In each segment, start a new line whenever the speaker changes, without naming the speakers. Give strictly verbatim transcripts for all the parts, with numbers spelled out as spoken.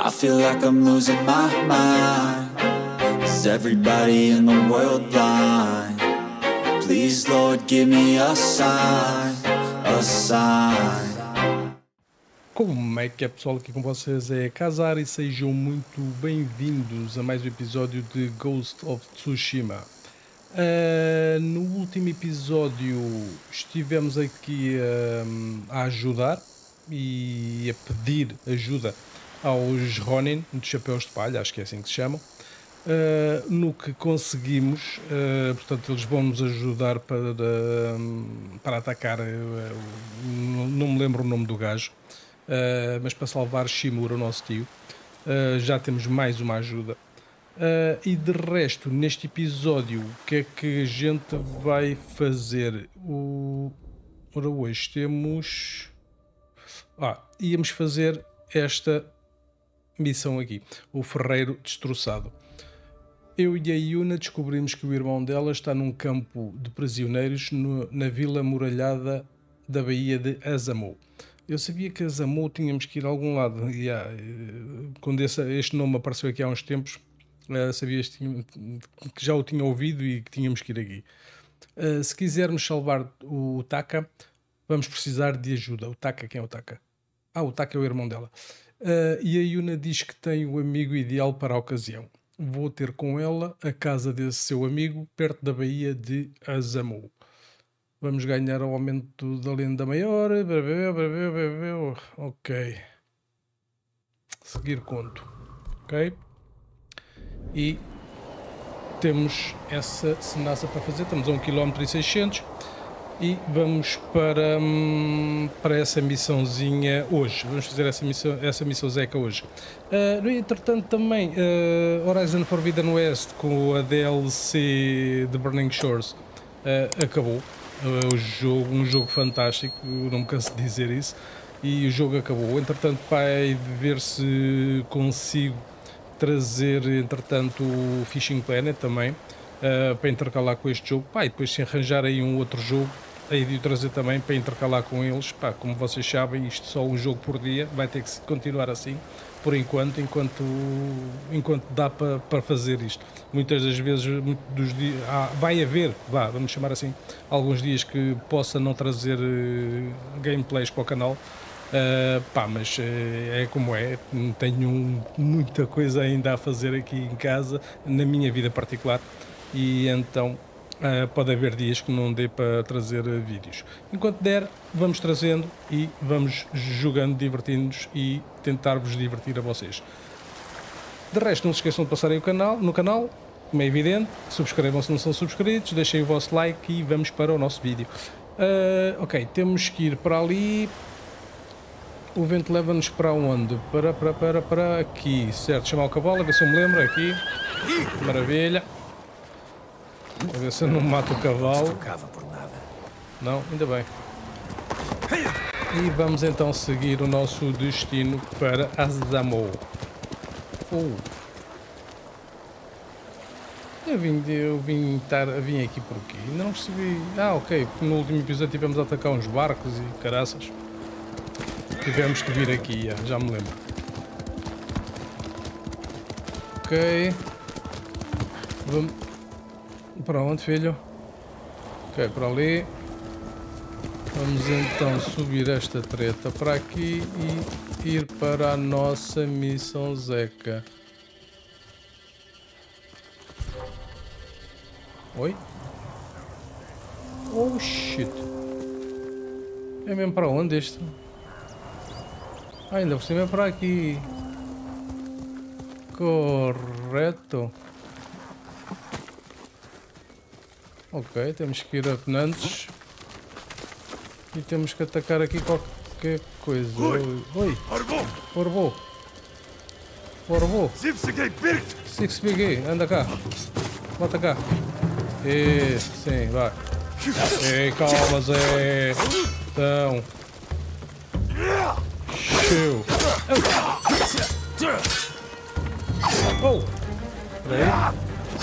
I feel like I'm losing my mind. Is everybody in the world blind? Please, Lord, give me a sign, a sign.
Como é que é, pessoal? Aqui com vocês é Kazar e sejam muito bem-vindos a mais um episódio de Ghost of Tsushima. Uh, no último episódio estivemos aqui uh, a ajudar e a pedir ajuda aos Ronin de chapéus de palha, acho que é assim que se chamam. Uh, no que conseguimos, uh, portanto eles vão nos ajudar para, uh, para atacar, uh, uh, não me lembro o nome do gajo, uh, mas para salvar Shimura, o nosso tio. Uh, já temos mais uma ajuda. Uh, e de resto, neste episódio, o que é que a gente vai fazer? O... Ora, hoje temos... Ah, íamos fazer esta missão aqui, o Ferreiro Destroçado. Eu e a Yuna descobrimos que o irmão dela está num campo de prisioneiros no, na vila muralhada da Baía de Azamou. Eu sabia que Azamou tínhamos que ir a algum lado. E, ah, quando esse, este nome apareceu aqui há uns tempos, Uh, sabias que já o tinha ouvido e que tínhamos que ir aqui. Uh, se quisermos salvar o Taka, vamos precisar de ajuda. O Taka, quem é o Taka? Ah, o Taka é o irmão dela. Uh, e a Yuna diz que tem o amigo ideal para a ocasião. Vou ter com ela a casa desse seu amigo, perto da Baía de Azamou. Vamos ganhar o aumento da lenda maior. Ok. Seguir conto. Ok. E temos essa cenaça para fazer, estamos a um quilómetro e seiscentos e vamos para, hum, para essa missãozinha hoje, vamos fazer essa missão, essa missão Zeca hoje. Uh, no entretanto também, uh, Horizon Forbidden West com a D L C de Burning Shores uh, acabou, uh, o jogo, um jogo fantástico, não me canso de dizer isso, e o jogo acabou. Entretanto, vai ver se consigo trazer, entretanto, o Fishing Planet também, uh, para intercalar com este jogo. Pá, e depois se arranjar aí um outro jogo, aí de o trazer também para intercalar com eles. Pá, como vocês sabem, isto só um jogo por dia, vai ter que continuar assim, por enquanto, enquanto, enquanto dá para, para fazer isto. Muitas das vezes, dos dias, ah, vai haver, vá, vamos chamar assim, alguns dias que possa não trazer uh, gameplays para o canal. Uh, pá, mas uh, é como é, tenho um, muita coisa ainda a fazer aqui em casa, na minha vida particular, e então uh, pode haver dias que não dê para trazer uh, vídeos. Enquanto der, vamos trazendo e vamos jogando, divertindo-nos e tentar-vos divertir a vocês. De resto, não se esqueçam de passarem o canal, no canal, como é evidente, subscrevam se não são subscritos, deixem o vosso like e vamos para o nosso vídeo. Uh, ok, temos que ir para ali. O vento leva-nos para onde? Para, para, para, para aqui, certo? Chamar o cavalo, a ver se eu me lembro, aqui. Maravilha. A ver se eu não mato o cavalo. Não, ainda bem. E vamos então seguir o nosso destino para Azamou. Oh. Eu vim, eu vim, tar, vim aqui por aqui, ainda não percebi. Ah, ok, no último episódio tivemos a atacar uns barcos e caraças. Tivemos que vir aqui, já, já me lembro. Ok. Vamos... Para onde, filho? Ok, para ali. Vamos então subir esta treta para aqui e ir para a nossa missão Zeca. Oi? Oh shit. É mesmo para onde este? Ah, ainda por cima é para aqui. Correto. Ok, temos que ir a Penantes. E temos que atacar aqui qualquer coisa. Oi! Oi. Orbo! Orbo! Six Big, anda cá. Bota cá. Isso, sim, vai. Ei, calma, Zé. Então. Show. Oh! Peraí.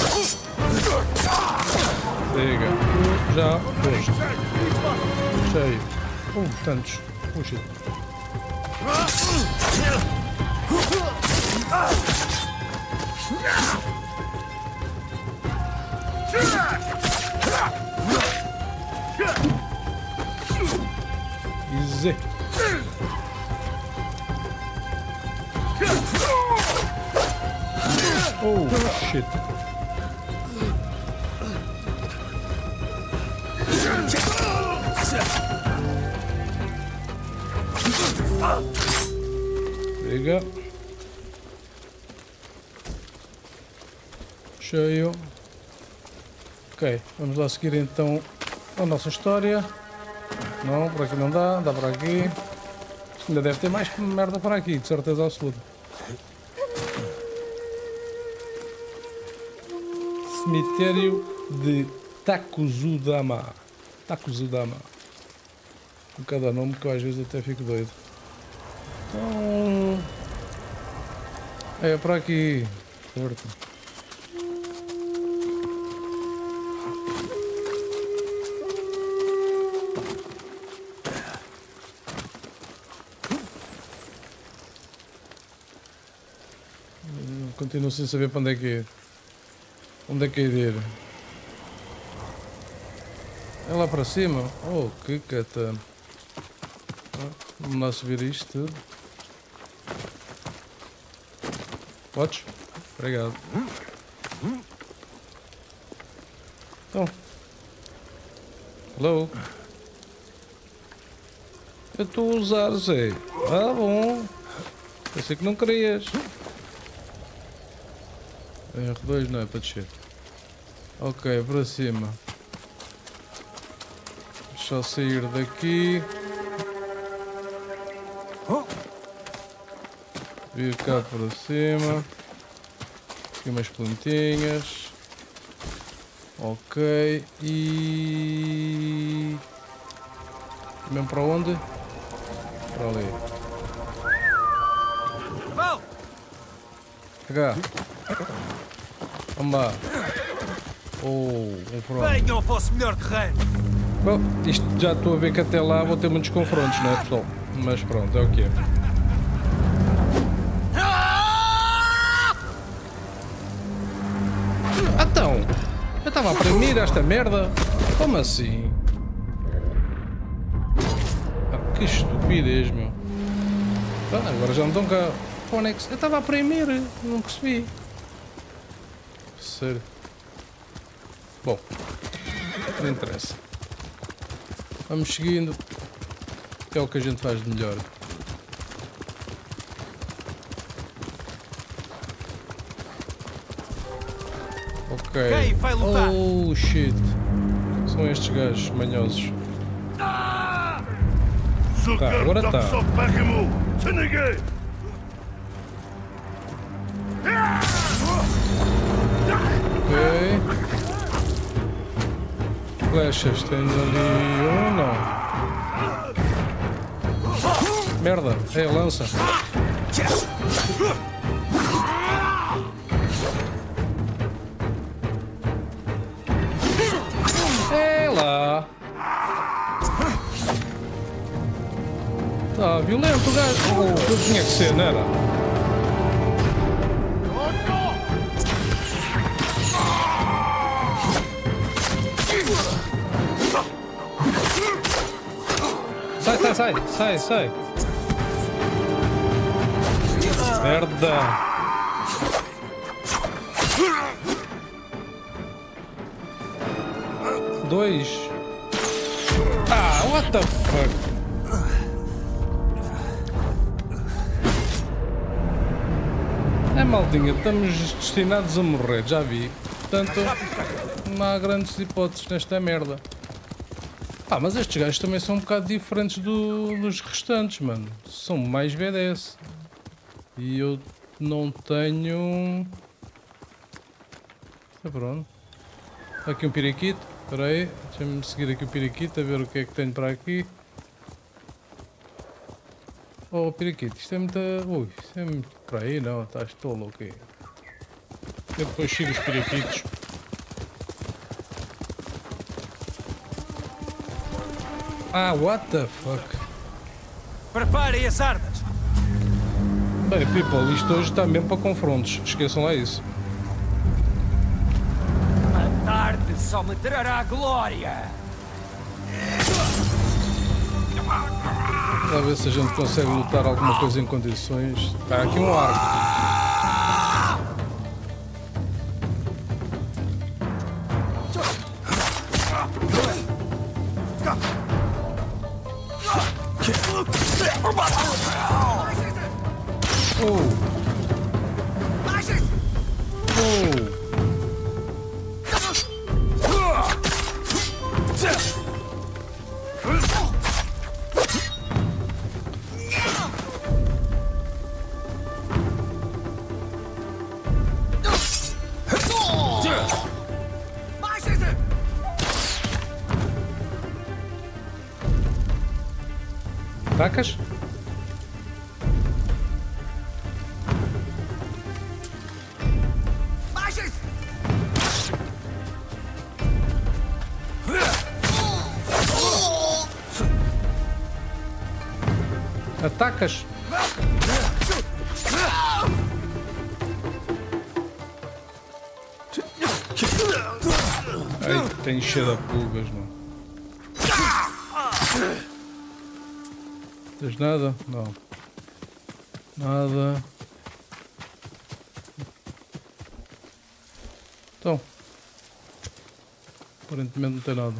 Chega. Já posto. Cheio. Oh, tantos. Puxa. Easy. Oh shit. Liga. Cheio. Ok, vamos lá seguir então a nossa história. Não, por aqui não dá, dá para aqui. Ainda deve ter mais merda para aqui, de certeza absoluta. Cemitério de Takuzudama. Takuzudama. Com cada nome que eu às vezes até fico doido. Então... é para aqui. Forte. Continuo sem saber para onde é que ir. Onde é que é de ir? É lá para cima? Oh, que catano. Vamos lá subir isto tudo. Podes? Obrigado. Então. Hello. Eu estou a usar, Zé. Ah, bom. Pensei que não querias. R dois não é para descer. Ok, para cima. Deixa eu sair daqui. Vir cá para cima. Aqui umas plantinhas. Ok. E... mesmo para onde? Para ali. Cá. Vamos lá. Oh, um front.
Venham, fosse melhor guerreiro.
Bom, isto já estou a ver que até lá vou ter muitos confrontos, não é, pessoal? Mas pronto, é o que é. Então, eu estava a premir esta merda. Como assim? Ah, que estupidez, meu. Ah, agora já não estão cá. Fonex, eu estava a premir, não percebi. Sério. Bom, não interessa. Vamos seguindo, que é o que a gente faz de melhor. Ok.
Quem vai lutar?
Oh shit. São estes gajos manhosos. Tá, agora tá. Ok. Flechas, tem ali um não. Merda, é lança. É lá. Tá violento o gajo. Oh, eu tinha que ser, não era? Sai, sai, sai, sai, sai. Merda. Dois. Ah, what the fuck? É maldinha, estamos destinados a morrer, já vi. Portanto, não há grandes hipóteses nesta merda. Ah, mas estes gajos também são um bocado diferentes do, dos restantes, mano. São mais B D S. E eu não tenho... Está pronto. Aqui um periquito. Espera aí. Deixa-me seguir aqui o periquito a ver o que é que tenho para aqui. Oh, periquito. Isto é muito... Ui, isto é muito... Para aí não, estás tolo o quê? Eu depois sigo os periquitos. Ah, what the fuck?
Preparem as armas.
Bem, people, isto hoje está mesmo para confrontos. Esqueçam lá isso.
Matar-te só me trará glória.
Vamos ver se a gente consegue lutar alguma coisa em condições. Está aqui um arco. Oh! Oh! Atacas? Atacas? Ai, tem cheio de pulgas, não. Tens nada? Não. Nada. Então. Aparentemente não tem nada.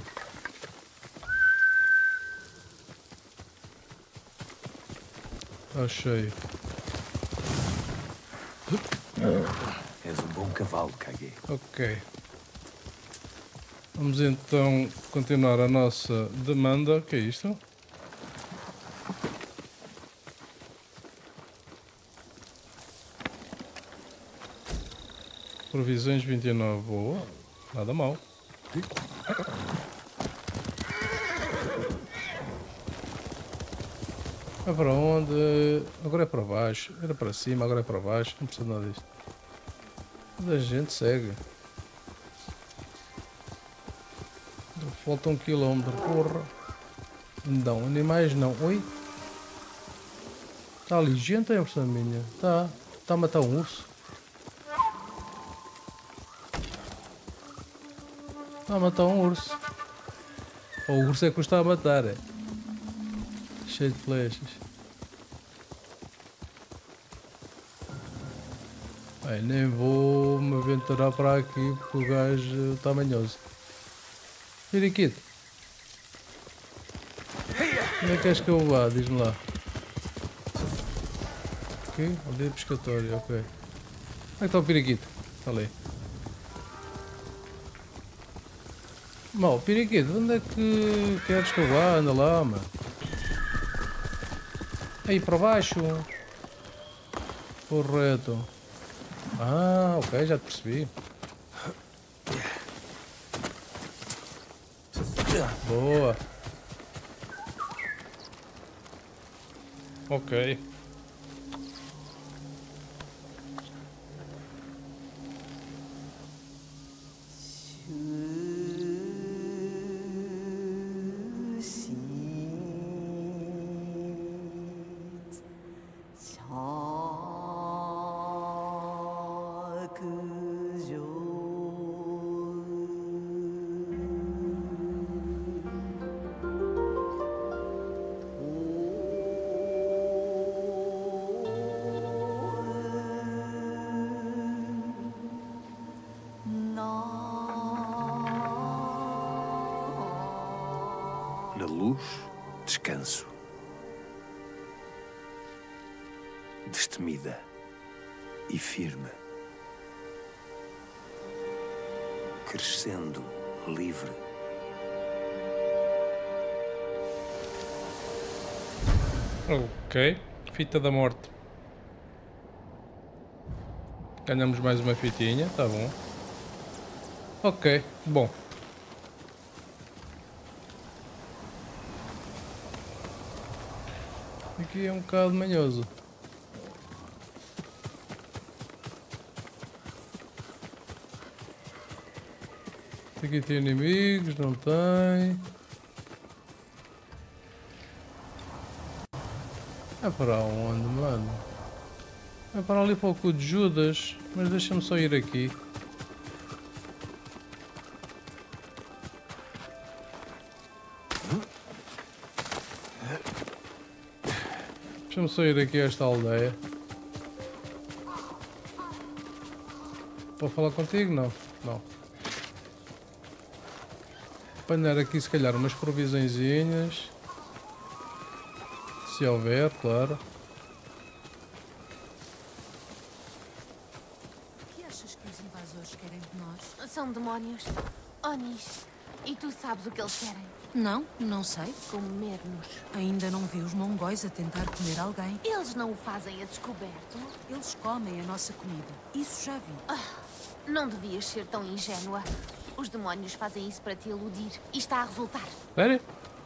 Está cheio.
És um bom cavalo, Kage.
Ok. Vamos então continuar a nossa demanda. O que é isto? Provisões vinte e nove. Boa. Nada mal. É para onde? Agora é para baixo. Era para cima, agora é para baixo. Não precisa nada disto. A gente segue. Falta um quilómetro. Porra. Não, animais não. Oi? Está ali gente, é a minha. Está. Está a matar um urso. Está a matar um urso. Ou o urso é que o está a matar. É. Cheio de flechas. Bem, nem vou me aventurar para aqui porque o gajo está manhoso. Periquito. Onde é que queres que eu vá? Diz-me lá. Ok, aldeia pescatória, ok. Onde é que está o periquito? Está ali. Mal, periquito, onde é que queres que eu vá? Anda lá, mano. Aí para baixo. Correto. Ah, ok, já te percebi. Boa. Ok.
Na luz, descanso. Destemida e firme. Crescendo livre.
Ok. Fita da morte. Ganhamos mais uma fitinha, tá bom. Ok, bom. Aqui é um bocado manhoso. Aqui tem inimigos, não tem. É para onde, mano? É para ali para o cu de Judas, mas deixa-me só ir aqui. Deixa-me só ir aqui a esta aldeia. Vou falar contigo? Não. Não. Apanhar aqui se calhar umas provisõezinhas. Se houver, claro.
O que achas que os invasores querem de nós? São demónios. Onis. E tu sabes o que eles querem?
Não, não sei.
Comer-nos.
Ainda não vi os mongóis a tentar comer alguém.
Eles não o fazem a descoberto?
Eles comem a nossa comida. Isso já vi.
Ah, não devias ser tão ingênua. Os demónios fazem isso para te iludir. E está a resultar.
Sério?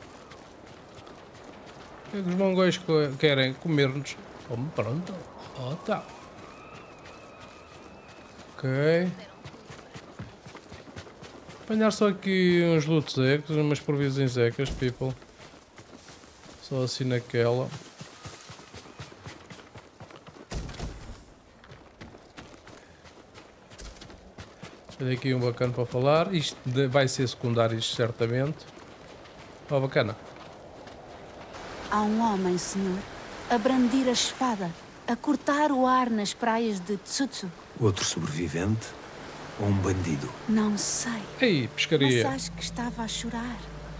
O que é que os mongóis co- querem? Comer-nos. Como pronto. Oh, tá. Ok. Apanhar só aqui uns loot ecos, umas provisões ecas, people. Só assim naquela. Olha aqui um bacana para falar. Isto de- vai ser secundário, isto certamente. Oh, bacana.
Há um homem, senhor, a brandir a espada, a cortar o ar nas praias de Tsutsu.
Outro sobrevivente ou um bandido?
Não sei,
Ei,
mas
pescaria.
acho que estava a chorar.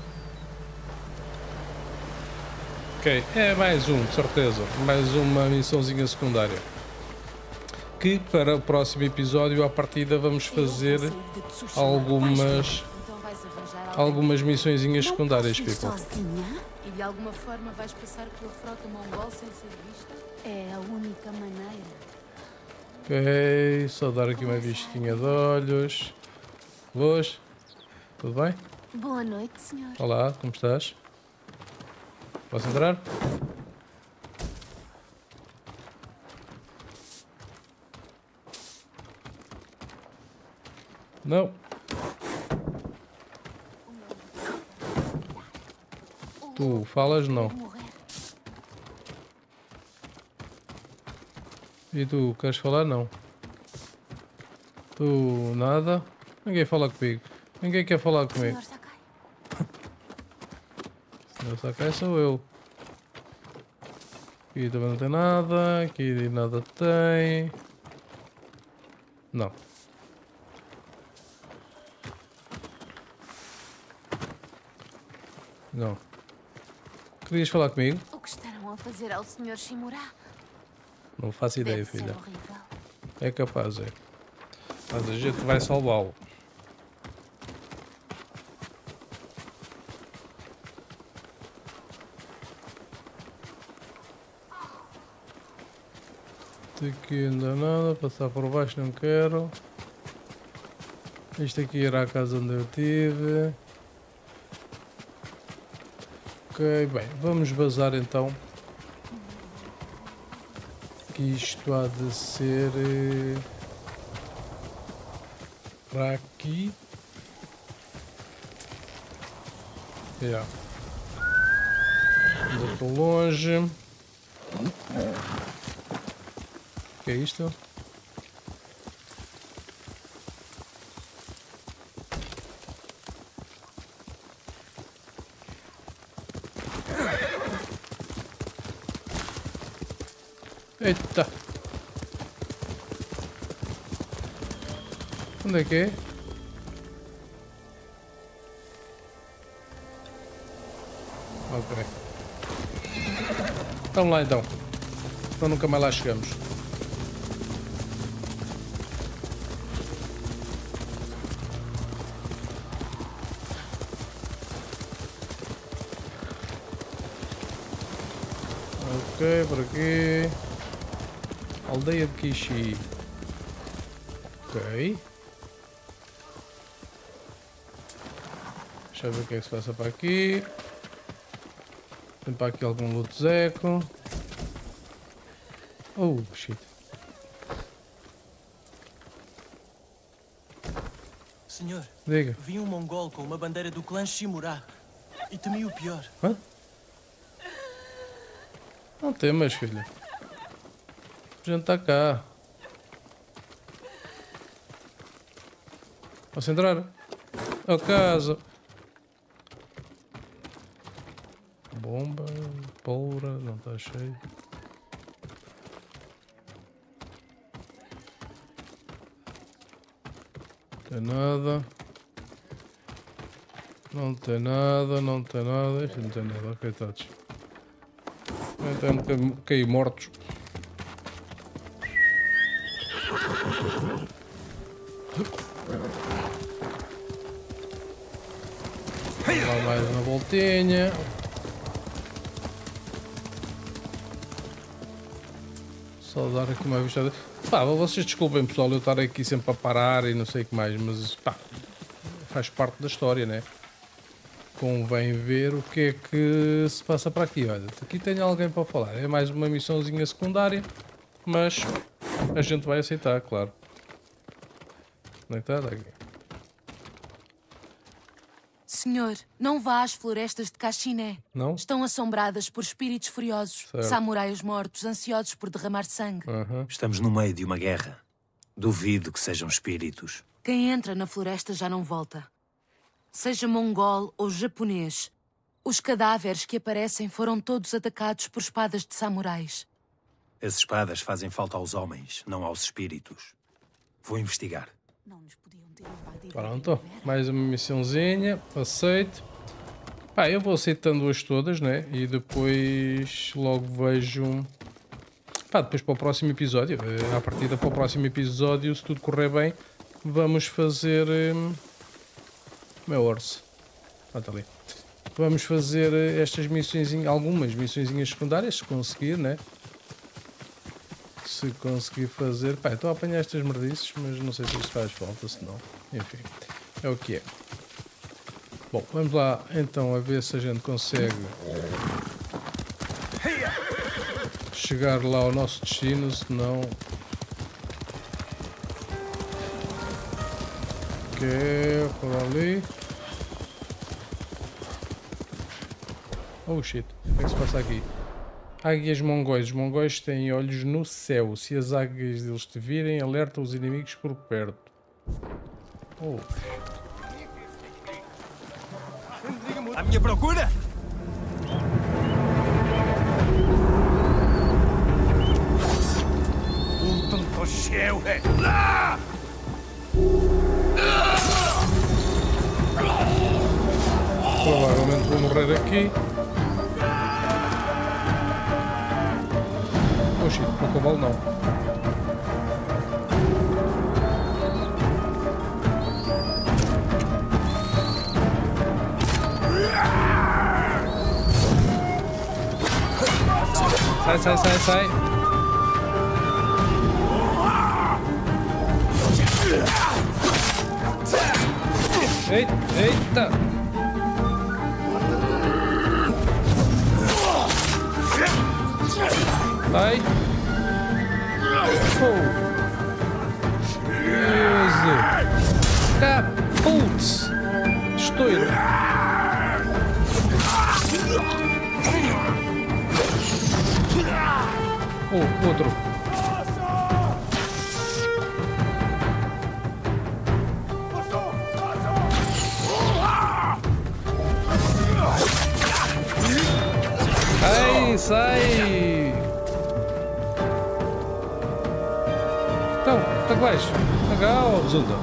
Ok, é mais um, de certeza. Mais uma missãozinha secundária. Que para o próximo episódio, à partida, vamos fazer
Eu vou sair de Tsushima.
algumas,
Vais ver. Então vais arranjar alguém.
algumas missõezinhas
Não
secundárias,
posso ir
people.
sozinha?
E de alguma forma vais passar pela frota mongol sem ser vista?
É a única maneira.
Ok, só dar aqui uma vistinha de olhos. Boas? Tudo bem?
Boa noite, senhor.
Olá, como estás? Posso entrar? Não. Tu falas não.
Vou morrer.
E tu queres falar não? Tu nada? Ninguém fala comigo. Ninguém quer falar comigo.
Senhor Sakai.
Senhor Sakai sou eu. Aqui também não tem nada. Aqui nada tem. Não. Não. Querias falar comigo?
O que estarão a fazer ao senhor Shimura?
Não faço ideia,
Deve ser
filha.
horrível.
É capaz, é. Mas a gente vai salvá-lo. Aqui ainda nada, passar por baixo não quero. Isto aqui era a casa onde eu estive. Ok, bem, vamos vazar então. Que isto há de ser eh, para aqui. Yeah. Ainda estou longe. O que é isto? Eita! Onde é que é? Ok. Vamos lá então. Então nunca mais lá chegamos. Ok, por aqui. Aldeia de Kishi. Ok. Deixa eu ver o que é que se passa para aqui. Tem para aqui algum loot zeco. Oh, shit.
Senhor,
Diga.
vi um mongol com uma bandeira do clã Shimura e temi o pior.
Hã? Não temas, filho. A gente está cá. Posso entrar? A casa. Bomba, pólvora, não está cheio. Não tem nada. Não tem nada, não tem nada. Isto não tem nada, coitados. Então caí mortos. Vamos lá mais uma voltinha. Só dar aqui uma vista. Pá, vocês desculpem pessoal, eu estar aqui sempre a parar e não sei o que mais, mas pá, faz parte da história, né? Convém ver o que é que se passa para aqui. Olha, aqui tenho alguém para falar. É mais uma missãozinha secundária, mas a gente vai aceitar, claro. Onde é que está? Está aqui.
Senhor, não vá às florestas de Cachiné.
Não?
Estão assombradas por espíritos furiosos.
Certo.
Samurais mortos, ansiosos por derramar sangue.
Uhum.
Estamos no meio de uma guerra. Duvido que sejam espíritos.
Quem entra na floresta já não volta. Seja mongol ou japonês, os cadáveres que aparecem foram todos atacados por espadas de samurais.
As espadas fazem falta aos homens, não aos espíritos. Vou investigar.
Não nos podiam ter invadido.
Pronto, mais uma missãozinha, aceito. Pá, eu vou aceitando-as todas, né? E depois logo vejo... Pá, depois para o próximo episódio. A partida para o próximo episódio, se tudo correr bem, vamos fazer... Hum... Meu orso. Ah, tá ali. Vamos fazer estas missões, algumas missõezinhas secundárias, se conseguir, né? Se conseguir fazer... Pá, estou a apanhar estas merdices, mas não sei se isso faz falta, se não. Enfim, é o que é. Bom, vamos lá então a ver se a gente consegue chegar lá ao nosso destino, se não... Que é por ali. Oh shit, o que é que se passa aqui? Águias mongóis. Os mongóis têm olhos no céu. Se as águias deles te virem, alerta os inimigos por perto. Oh.
À minha procura! Um tanto cheio é lá!
Provavelmente vou morrer aqui. Oh shit, para o cavalo não. Sai, sai, sai, sai. Eita, eita. Vai. Oh. Easy. Tá, putz. Estouro. Oh, outro. Sai, sai. Então, tá que vais? Legal, resulta.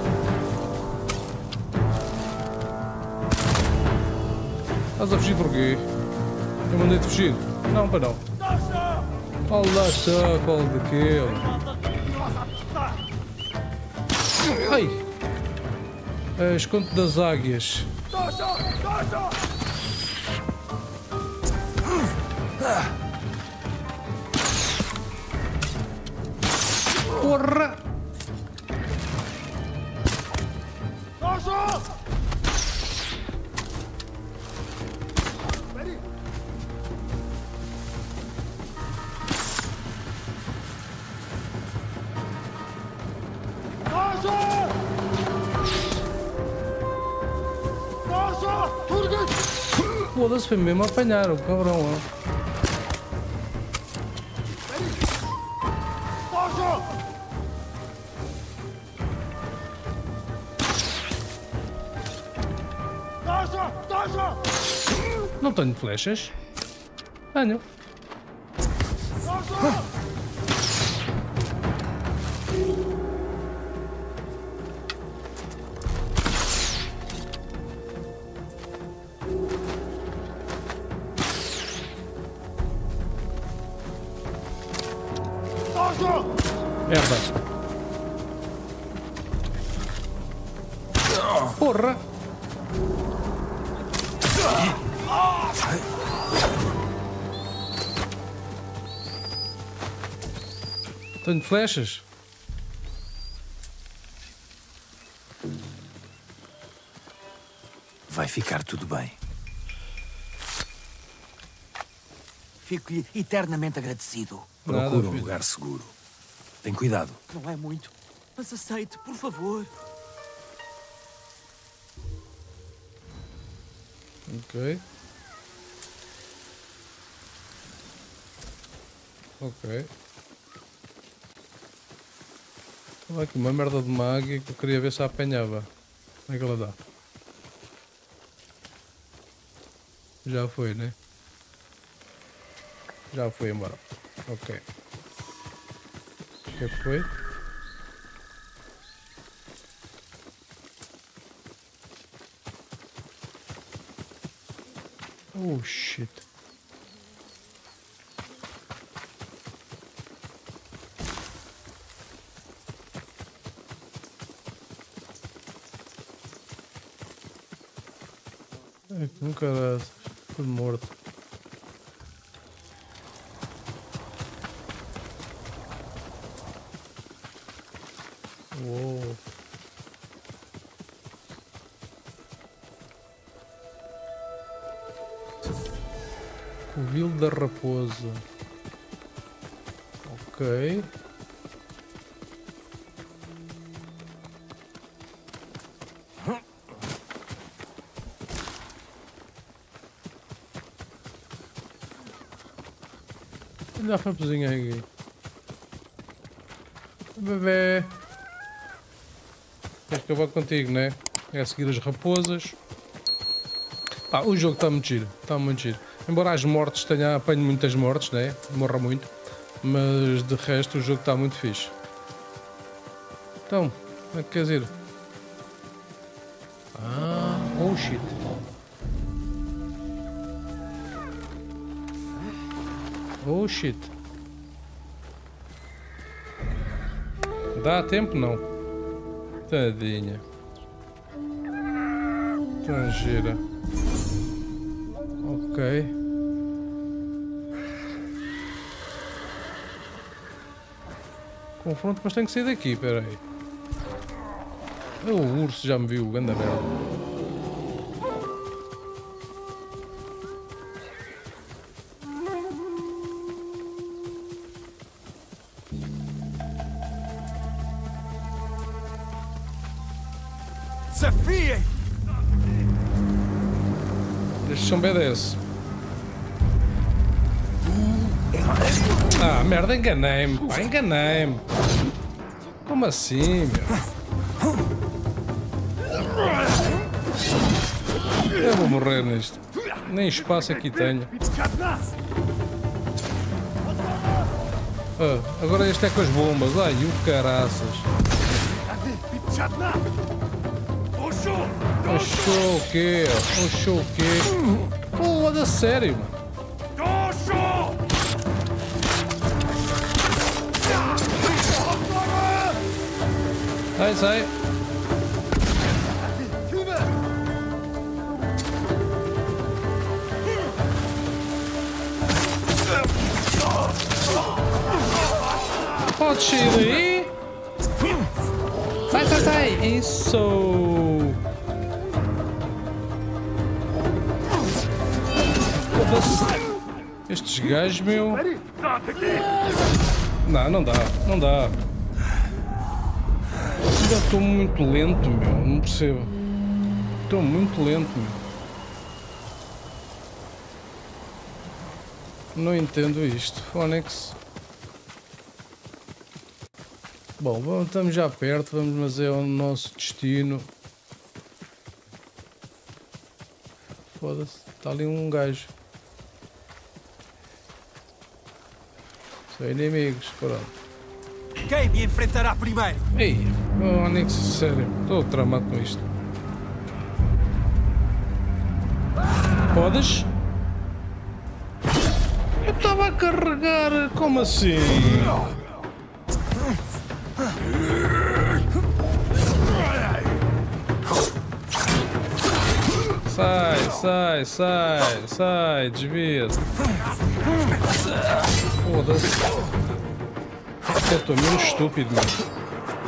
Estás a fugir porquê? Eu mandei-te fugir. Não, para não. Olha só qual daquele. Ai! É, esconde das águias. Porra! Foda-se, foi mesmo a apanhar o cabrão. Ó. Não tenho flechas. Tenho. Merda. Porra. Tenho flechas.
Vai ficar tudo bem.
Fico-lhe eternamente agradecido.
Nada,
Procura um
filho.
lugar seguro. Tem cuidado.
Não é muito, mas aceite, por favor.
Ok. Ok. Olha aqui uma merda de uma águia que eu queria ver se a apanhava. Como é que ela dá? Já foi, né? Já foi embora. Ok. O que é que foi? Oh shit. Ai, com caralho. Tudo morto. Uou. Covil da Raposa. Ok. Olha a raposinha aqui. Bebê. Queres acabar contigo, né? É a seguir as raposas. Pá, o jogo está muito giro. Está muito giro. Embora as mortes tenha apanho muitas mortes, né? Morra muito. Mas de resto o jogo está muito fixe. Então, como é que quer dizer? Ah, oh shit. Oh shit. Dá tempo? Não. Tadinha. Tão gira. Ok. Confronto, mas tenho que sair daqui, espera aí. O urso já me viu, ganda merda.
Desafiem!
Estes são B D S. Ah, merda, enganei-me, pá, enganei-me. Como assim, meu? Eu vou morrer nisto. Nem espaço aqui tenho. Ah, agora este é com as bombas. Ai, o caraças. Achou o quê? Achou o quê? Pô, da sério, mano. Sai, sai. Pode sair daí. Sai, sai, sai. Isso. Estes gajos, meu. Não, não dá. Não dá. Já estou muito lento, meu. Não percebo. Estou muito lento, meu. Não entendo isto. Onyx. Bom, vamos, estamos já perto, vamos, mas é o nosso destino. Foda-se, está ali um gajo. São inimigos, pronto.
Quem me enfrentará primeiro?
Ei, oh, Onix, sério, estou tramado com isto. Podes? Eu estava a carregar, como assim? Sai, sai, sai, sai, desvia-se. Foda-se. Eu estou meio estúpido, mano.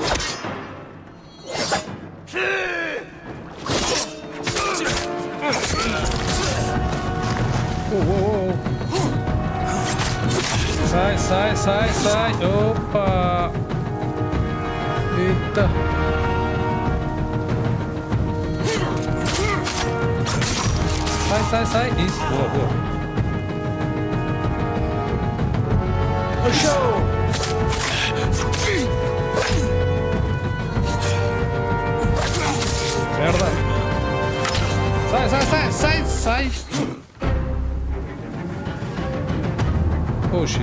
Oh, oh, oh. Sai, sai, sai, sai. Opa! Eita! Sai, sai, sai. Isso, boa, boa. O show! Merda! Sai, sai, sai, sai, sai! Oh shit!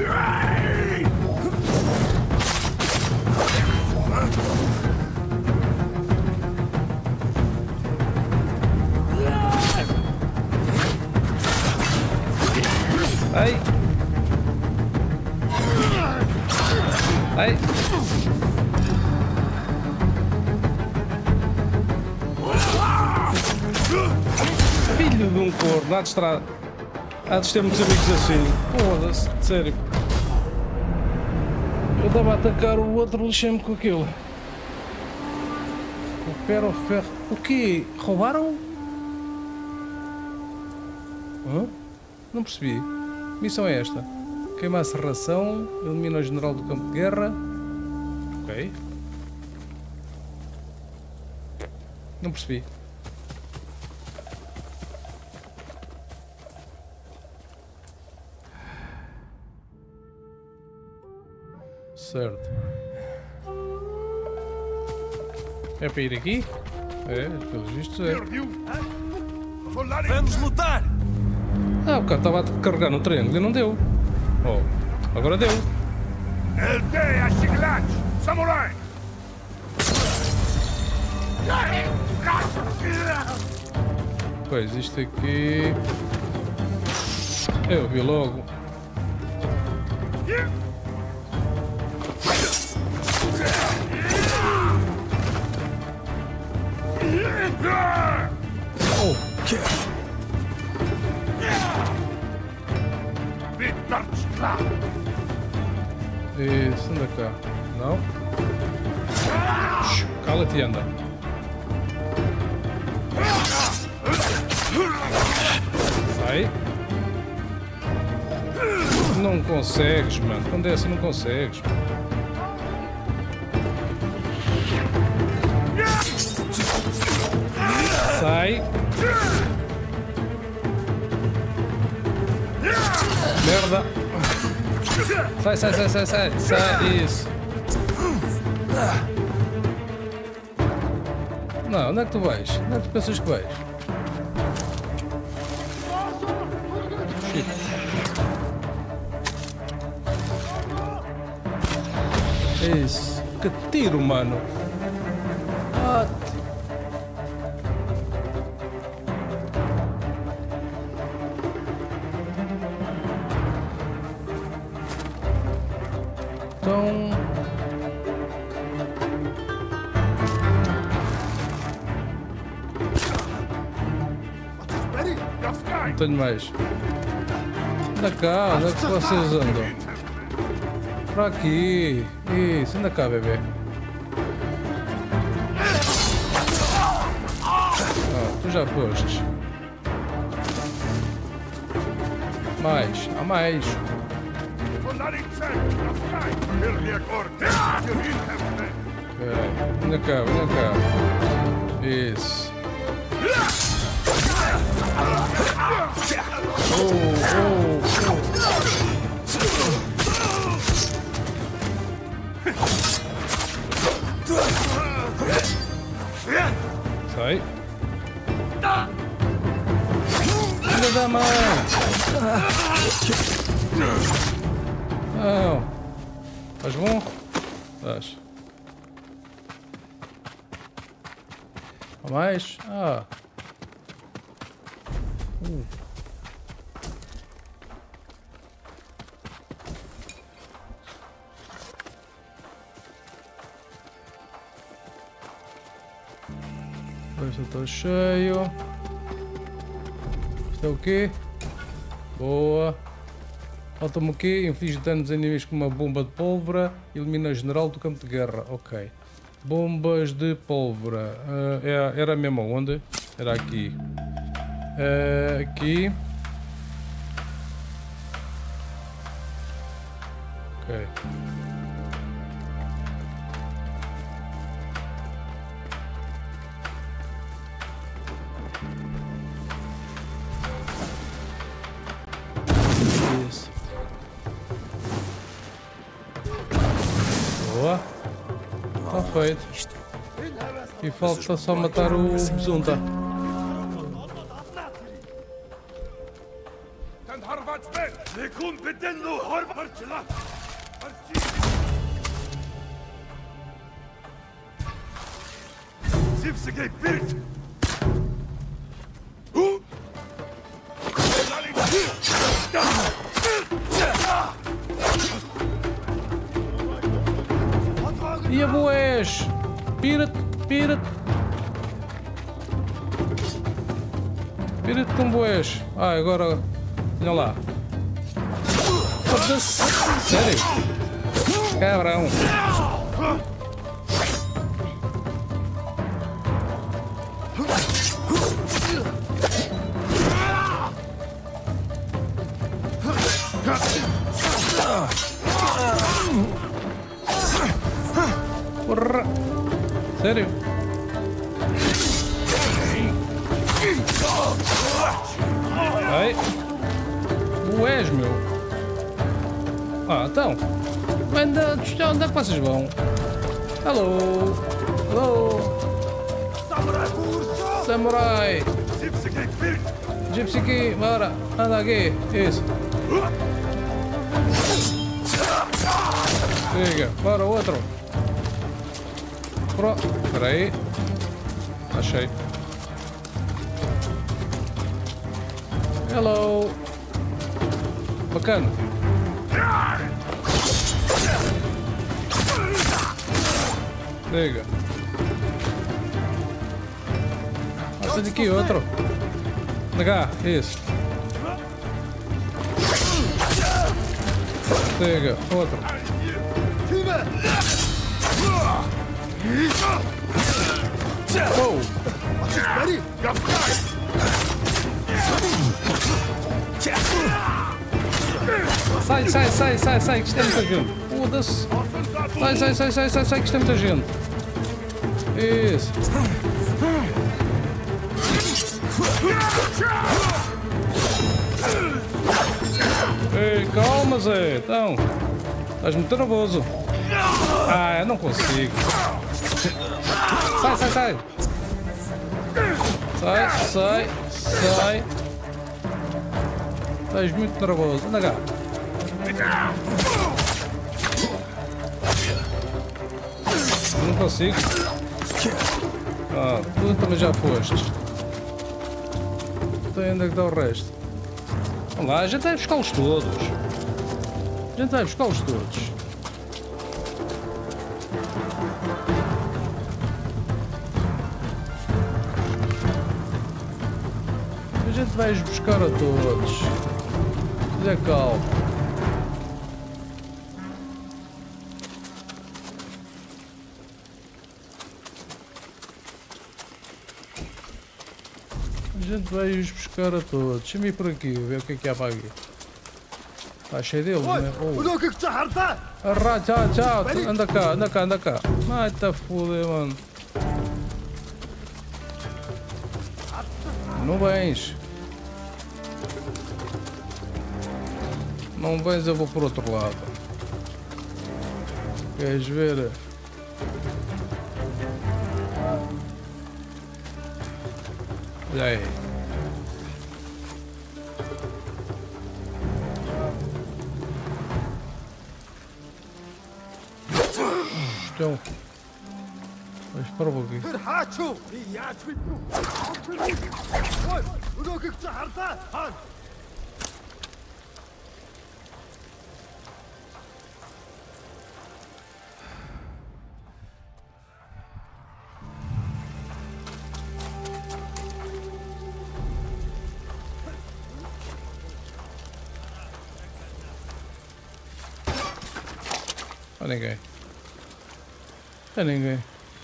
Ai! Ai! Filho de um corno, há de estar, há de ter muitos amigos assim. Foda-se, sério. Eu estava a atacar o outro, lixei-me com aquilo. Recupera o ferro. O quê? Roubaram? Hã? Não percebi. Missão é esta. Queima a serração, elimina o general do campo de guerra. Ok. Não percebi. Certo. É para ir aqui? É, pelos vistos é.
Vamos lutar!
Ah, o cara estava a carregar no triângulo e não deu. Oh, agora deu. Pois, isto aqui... Eu vi logo. Oh. Isso, anda cá. Não? Cala-te e anda. Sai. Não consegues, mano. Quando é assim não consegues. Sai. Merda. Sai, sai, sai, sai, sai. Sai, isso. Não, onde é que tu vais? Onde é que tu pensas que vais? Shit. Isso. Que tiro, mano. What? Então... Não tenho mais. Anda cá, onde é que vocês andam? Para aqui. Isso, anda cá, bebê. Ah, tu já fostes. Mais, há mais. Peraí, anda cá, anda cá. Isso. Oh, oh, oh. Ai. Filha da mãe! Não. Faz bom? Faz. Há mais? Ah. Uh. Esse está cheio. Isto é o quê? Boa. Falta-me o quê? Inflige danos a inimigos com uma bomba de pólvora. Elimina general do campo de guerra. Ok. Bombas de pólvora. Uh, era, era mesmo onde? Era aqui. Uh, aqui. Ok. Isso. Boa. Está feito. E falta só matar o Besunta. E a boés! Pira-te, pira-te! Pira-te com boés! Ah, agora... Olha lá! Foda-se! Sério? Cabrão! Porra! Sério? Ai! Ués, meu! Ah, então! Manda, onde é que vocês vão? Alô! Alô! Samurai! Gypsy aqui, bora! Anda aqui! Isso! Chega! Bora, outro! Pronto! Espera aí! Achei! Hello! Bacana! Chega! Passa de aqui outro! Anda cá! Isso! Chega! Outro! Oh. Sai, sai, sai, sai, sai, que isto é muita gente. Foda-se. Sai, sai, sai, sai, sai, sai, que isto é muita gente. Isso. Ei, calma, Zé. Então, estás muito nervoso. Ah, eu não consigo. Sai, sai, sai. Sai, sai, sai. Estás muito nervoso. Anda cá. Não consigo. Ah, tu também já foste. Então onde é que está o resto? Vamos lá, a gente vai buscá-los todos. A gente vai buscá-los todos. A gente vai os buscar a todos. Tenha calma. A gente vai os buscar a todos. Deixa-me ir por aqui, ver o que é que há para aqui. Está cheio deles, né? Oh. Arra, tchau, tchau. Anda cá, anda cá, anda cá. Ai, tá foda, mano. Não vens. Não vens, eu vou por outro lado. Queres ver? Olha aí. Então. Mas espera um pouquinho. Não há ninguém. Não há ninguém.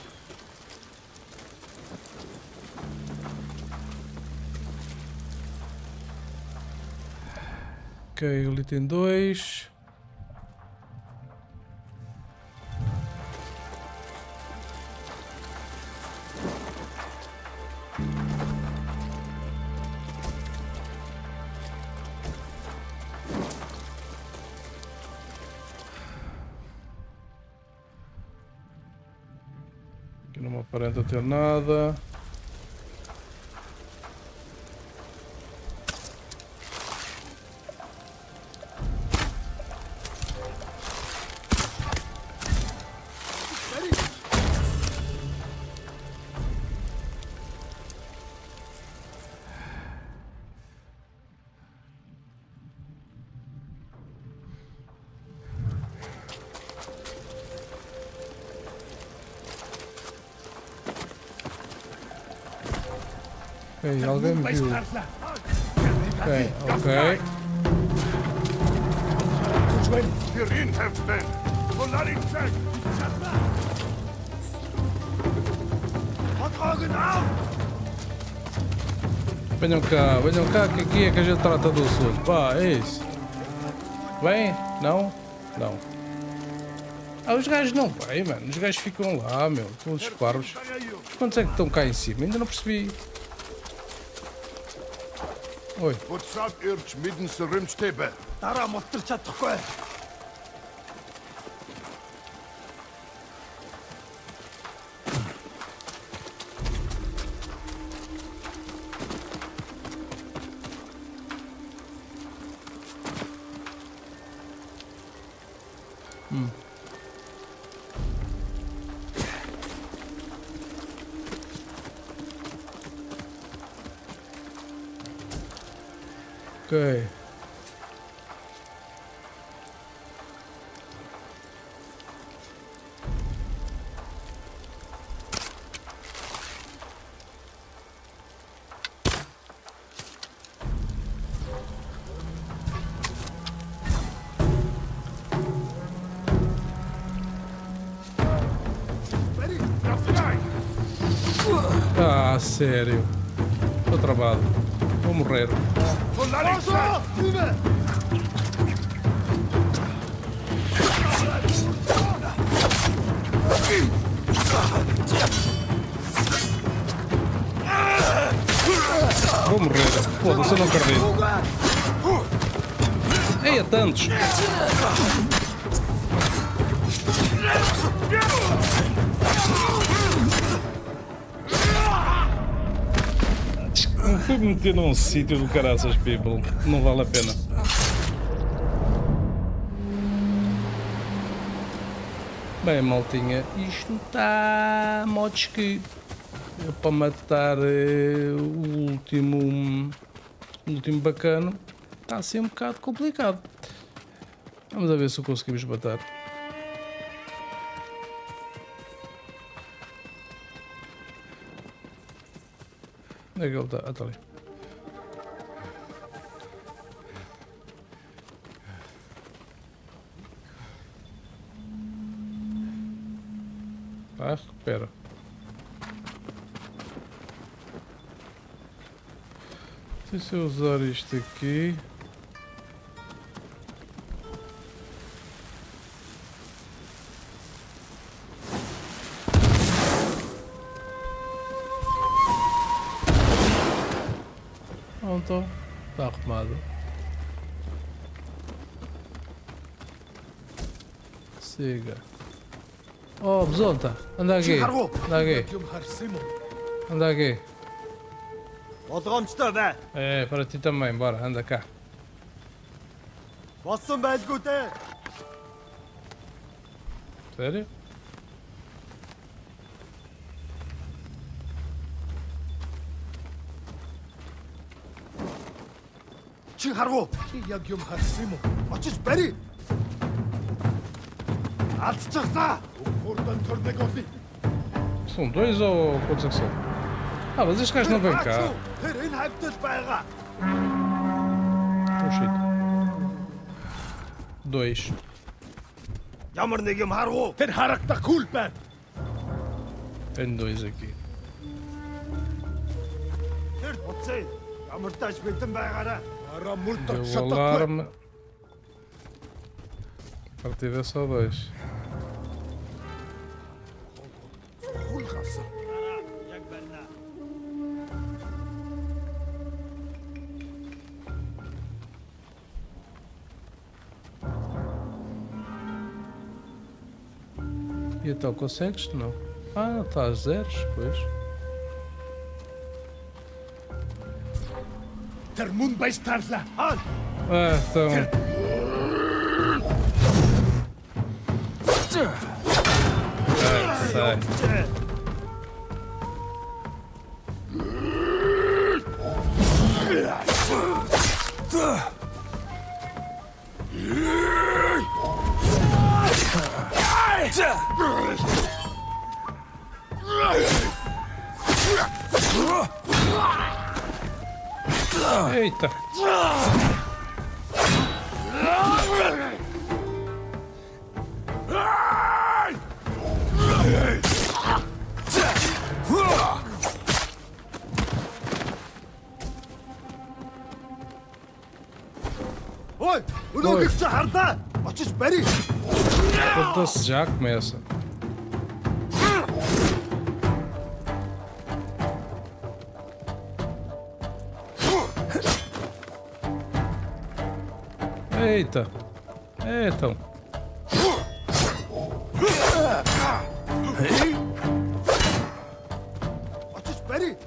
Ok, ali tem dois. Aqui não me aparenta ter nada. Ok, alguém me viu. Ok, ok. Venham cá, venham cá que aqui é que a gente trata do assunto. Pá, é isso. Vem? Não? Não. Ah, os gajos não vêm, mano. Os gajos ficam lá, meu, com os disparos. Quantos é que estão cá em cima? Ainda não percebi. Oi. Hum. Ok. Ah, sério. Estou travado. Vou morrer. Vou morrer. Foda-se, eu não acredito. Ei, a tantos. Fui-me meter num sítio do caraças, people. Não vale a pena. Bem, maltinha, isto está modos que é para matar eh, o último o último bacano está a ser um bocado complicado. Vamos a ver se o conseguimos matar. Onde é que ele está? Ah, está ali. Ah, recupera. Se eu usar isto aqui. Pronto, está arrumado. Siga. Oh, Besonta, anda aqui. Anda aqui. Anda aqui.
Болгоомжтой бай.
É, para ti também, bora, anda cá.
Болсон байлгүй дээ.
Sério?
Чи харгу. Чи яг юм харсан юм уу? Очиж барь. Алдчихлаа. Хурдан төрнэг олъё.
São dois ou quantos é que são? Ah, mas estes gajos não vêm cá.
Тэр энэ хавьтал байгаа.
Oh shit. Dois.
Ямар нэг юм харгу. Тэр харагдахгүй л байна.
Tem dois aqui.
Тэр уцээ. Ямар тааш битэн байгаараа. Араа мөрдөг
Deu o
шатахгүй.
alarme. A partir é só dois.
Хул гарсан.
Яг байна.
E então, consegues? Não. Ah, está a zeros, pois.
Тэр мөн байж тарлаа. Аа.
Ah, então. Ah, sai. Eita!
Ой, өнөөгч чи хардаа. Очиж барь.
Foda-se, já começa. Eita! É, então.
Очиж барь.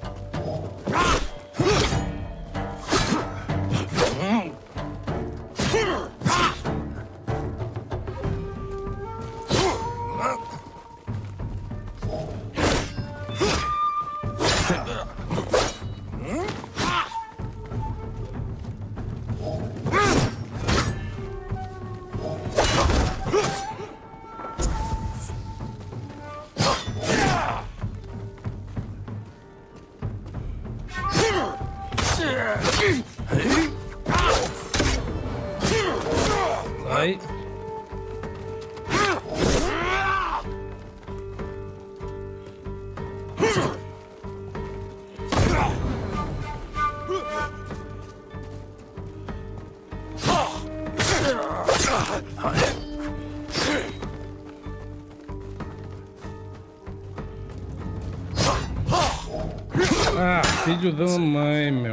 Ai. Ah, filho da mãe, meu.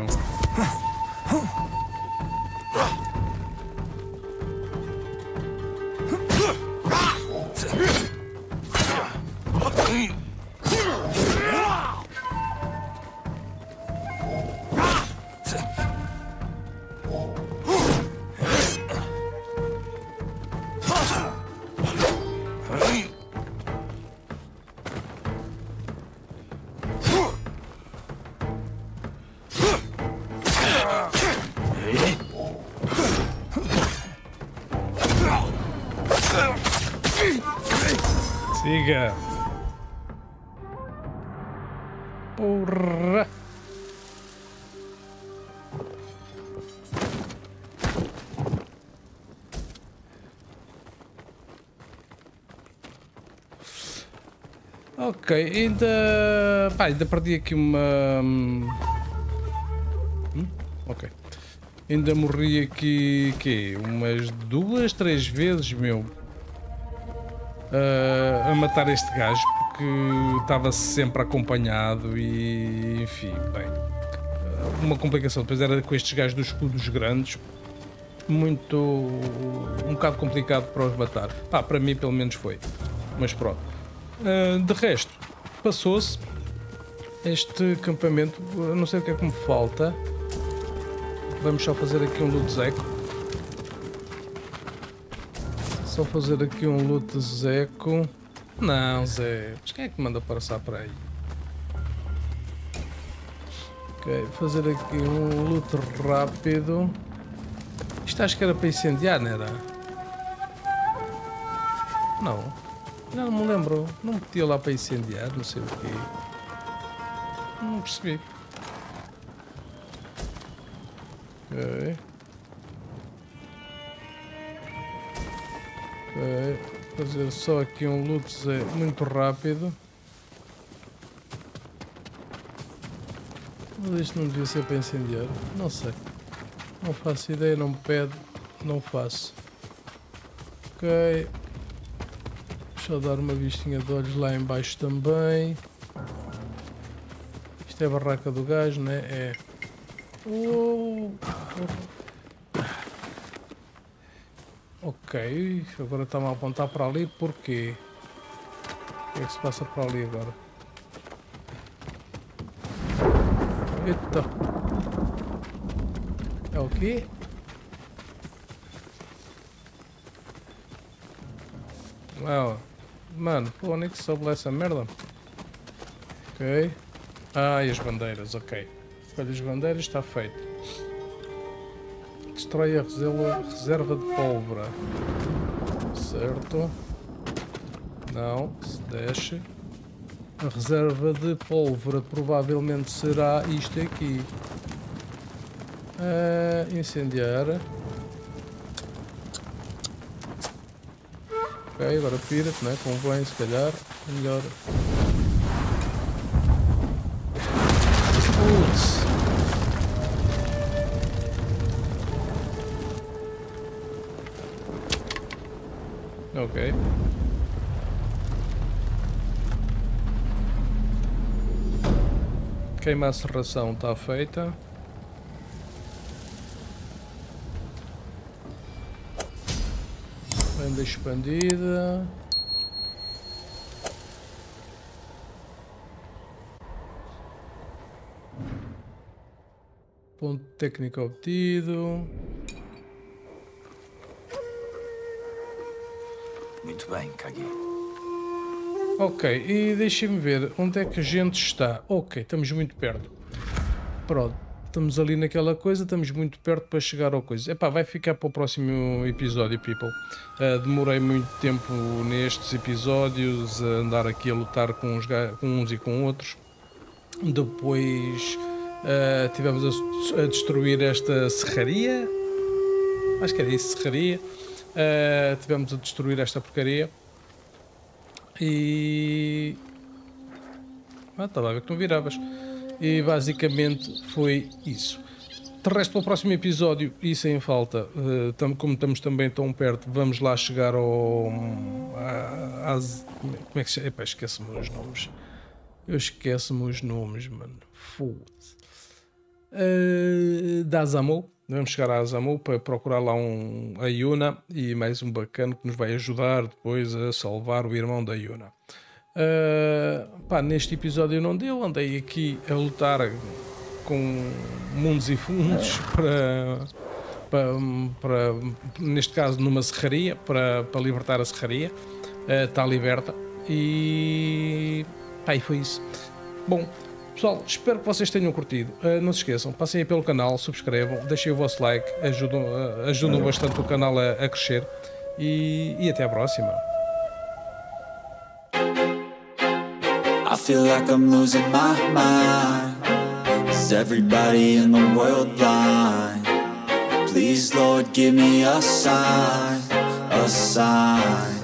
Siga. Porra. Ok, ainda, pá, ainda perdi aqui uma... Hum, ok. Ainda morri aqui, quê? Umas duas, três vezes, meu. Uh, a matar este gajo, porque estava sempre acompanhado e, enfim, bem. Uma complicação. Depois era com estes gajos dos escudos grandes. Muito... um bocado complicado para os matar. Pá, para mim pelo menos foi. Mas pronto. Uh, de resto, passou-se. este acampamento, eu não sei o que é que me falta. Vamos só fazer aqui um loot zeco. Só fazer aqui um loot zeco. Não, Zé, mas quem é que manda passar para aí? Ok, fazer aqui um loot rápido. Isto acho que era para incendiar, não era? Não, não me lembro. Não metia lá para incendiar, não sei o quê. Não percebi. Ok. Ok. Fazer só aqui um loot muito rápido. Mas isto não devia ser para incendiar. Não sei. Não faço ideia, não me pede. Não faço. Ok. Deixa eu dar uma vistinha de olhos lá em baixo também. Isto é a barraca do gajo, né? É. Oh. Ok, agora está-me a apontar para ali, porquê? O que é que se passa para ali agora? Eita! É o quê? Uau! Mano, pô, onde é que sobe lá essa merda? Ok. Ah, e as bandeiras, ok. Escolhe as bandeiras, está feito. Destrói a reserva, reserva de pólvora. Certo. Não, se deixe. A reserva de pólvora provavelmente será isto aqui. Ah, incendiar. Ok, agora pira-te, né? Convém, se calhar. Melhor. Putz. Ok. Queima a serração está feita. Lenda expandida. Ponto técnico obtido.
Muito bem, Kagi.
Ok, e deixem-me ver onde é que a gente está. Ok, estamos muito perto. Pronto, estamos ali naquela coisa, estamos muito perto para chegar ao coisa. Epá, vai ficar para o próximo episódio, people. Uh, demorei muito tempo nestes episódios a andar aqui a lutar com uns, com uns e com outros. Depois uh, tivemos a, a destruir esta serraria. Acho que era isso, serraria. Uh, tivemos a destruir esta porcaria. E... Ah, estava a ver que não viravas. E basicamente foi isso. De resto, para o próximo episódio, e sem falta, uh, tam, como estamos também tão perto, vamos lá chegar ao... A, às, como é que se chama? Epá, esquece-me os nomes. Eu esqueço-me os nomes, mano. Foda-se. Uh, da Azamou. Vamos chegar a Azamou para procurar lá um, a Yuna e mais um bacana que nos vai ajudar depois a salvar o irmão da Yuna. Uh, pá, neste episódio não deu, andei aqui a lutar com mundos e fundos para, para, para neste caso numa serraria, para, para libertar a serraria. Uh, está liberta e, pá, e foi isso. Bom, pessoal, espero que vocês tenham curtido. Uh, não se esqueçam, passem aí pelo canal, subscrevam, deixem o vosso like, ajudam, uh, ajudam bastante o canal a, a crescer e, e até à próxima.
I feel like I'm losing my mind. Is everybody in the world blind? Please, Lord, give me a sign, a sign.